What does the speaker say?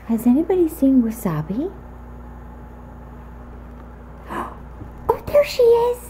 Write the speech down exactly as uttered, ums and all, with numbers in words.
Has anybody seen Wasabi? Oh, there she is.